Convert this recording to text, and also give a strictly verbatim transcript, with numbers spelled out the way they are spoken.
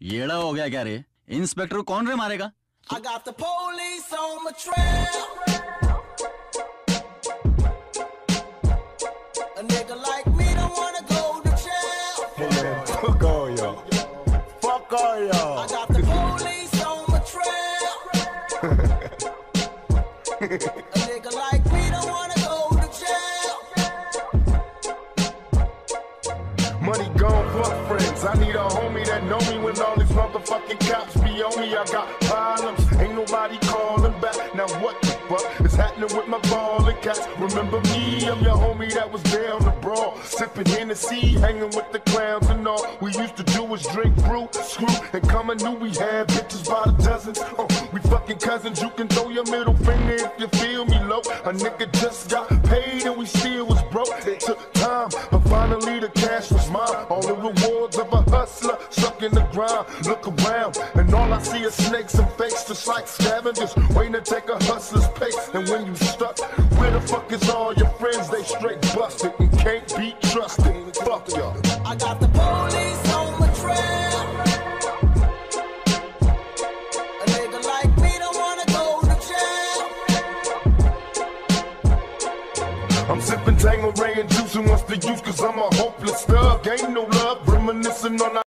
येड़ा हो गया क्या रे? इंस्पेक्टर कौन रे मारेगा? I got the police on my trail. A nigga like me don't wanna go to jail. Yeah, fuck all y'all. Fuck all y'all. I got the police on my trail. A nigga like me don't wanna go to jail. Money gone, fuck friends. I need a homie that know me when all these motherfucking cops be on me. I got problems, ain't nobody calling back. Now what the fuck is happening with my ballin' cats? Remember me, I'm your homie that was there on the brawl, sipping Hennessy, hanging with the clowns and all. We used to do was drink brew, screw, and come and knew we had bitches by the dozens. Oh, we fucking cousins. You can throw your middle finger if you feel me low. A nigga just got paid and we still was broke. It took time, but finally the cash was mine. All the rewards of a hustler stuck in the ground. Look around, and all I see is snakes and fakes, just like scavengers waiting to take a hustler's pace. And when you stuck, where the fuck is all your friends? They straight busted and can't be trusted. Fuck y'all. I got the police on my trail. A nigga like me don't wanna go to jail. I'm sipping Tangeray and juicing what's the use, cause I'm a hopeless thug. Ain't no love, reminiscing on